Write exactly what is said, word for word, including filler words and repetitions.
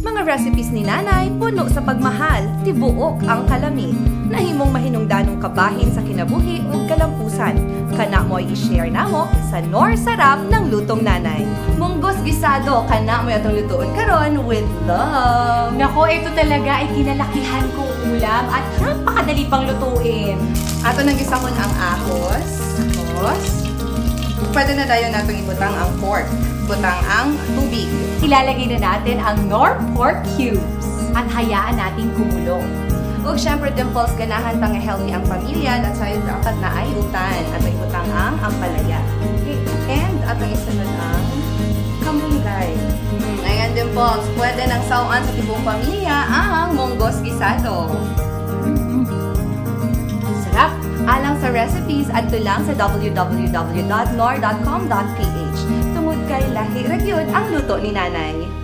Mga recipes ni nanay puno sa pagmahal, tibuok ang kalami. Nahimong mahinungdanong kabahin sa kinabuhi ug kalampusan. Kana mo'y i-share namo sa Nor Sarap ng Lutong Nanay. Munggos gisado, kana mo atong lutuon karon with love. Nako, ito talaga ay kinalakihan kong ulam at napakadali pang lutuin. Ato nang gisahon ang ahos. Ahos. Pwede na dayon natong ibutang ang pork. Butang ang tubig. Ilalagay na natin ang Nor Pork Cubes at hayaan natin kumulo. Ug syempre, Dimples, ganahan pang healthy ang pamilya at sayo dapat na ay utan. At may butang ang ampalaya. Okay. And atong isunod ang kamunggay. Hmm, ayan, Dimples, pwede nang sawan sa tibong pamilya ang munggos gisado. Sarap! Alang sa recipes, adto lang sa w w w dot nor dot com dot p h. Tungod kay lahi ra gyud ang luto ni nanay.